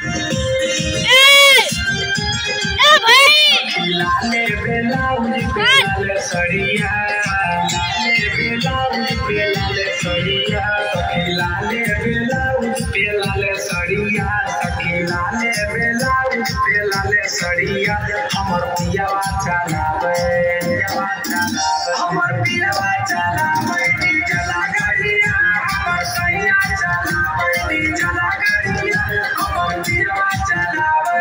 लाले ब्लाउज पे लाल सड़िया, लाले ब्लाउज पे लाल सड़िया, लाले ब्लाउज पे लाल सड़िया, लाले ब्लाउज पे लाल सड़िया। हमर पियावा चलावे, हमर पियावा चलावे डीजला गाड़िया, हमर सैया चलावे डीजला गाड़िया, हमर पियावा चलावे।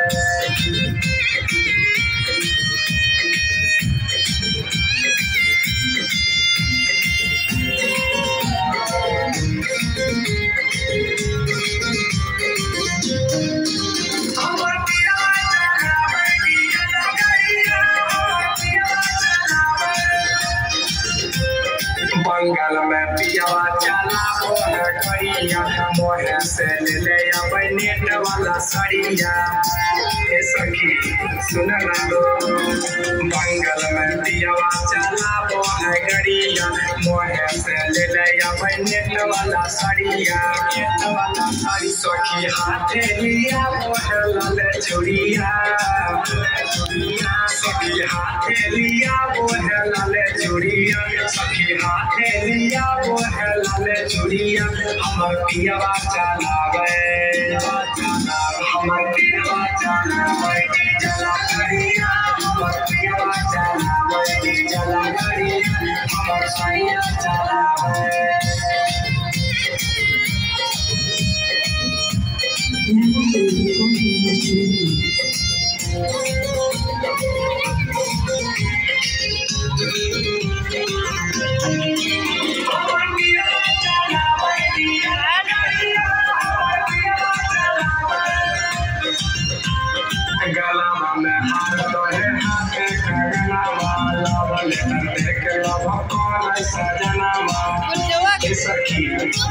बंगाल में पियावा चलावो है गड़िया, मोहे से ले अब नेट वाला सड़िया। ए सखी सुन ना लो, बंगाल में पियावा चलावो है गड़िया, मोहे से ले अब नेट वाला सड़िया, नेट वाला सड़ी। सखी हाथे लिया मोहे लाल चूड़िया, सखी हाथे लिया मोहे लाल चूड़िया, सखी हाथे लिया वो है लाल चूड़िया। हमर पियावा चलावे, हमर पियावा चलावे डीजला गाड़िया, हमर पियावा चलावे डीजला गाड़िया, हमर सैया चलावे। गला में हाथ तोहे हाथे कंगना वाला वाले देख लब कौन सजना वा। ए सखी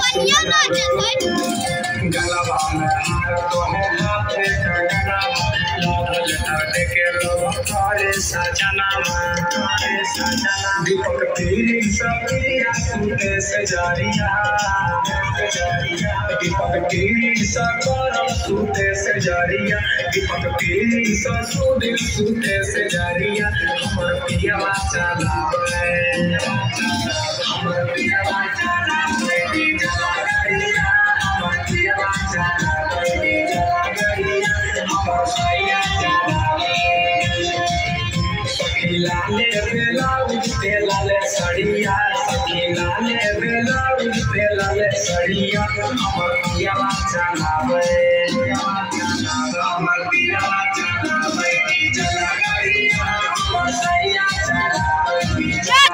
गला में हाथ तोहे हाथे कंगना वाला वाले देख लब कौन सजना वा, सजना। दीपक पीरी सपिया सूते से जारिया, दीपक पीरी सकर सूते से जारिया, दीपक पीरी ससुर सूते से जारिया। हमर पियावा चलावे, हमर पियावा चलावे डीजला गाड़िया, हमर पियावा चलावे डीजला गाड़िया, हमर सैया चलावे। सखी लाले ब्लाउज पे लाल सड़िया, सखी लाले ब्लाउज पे लाल सड़िया। हमर पियावा चलावे, हमर पियावा चलावे डीजला गाड़िया, हमर सैया चलावे।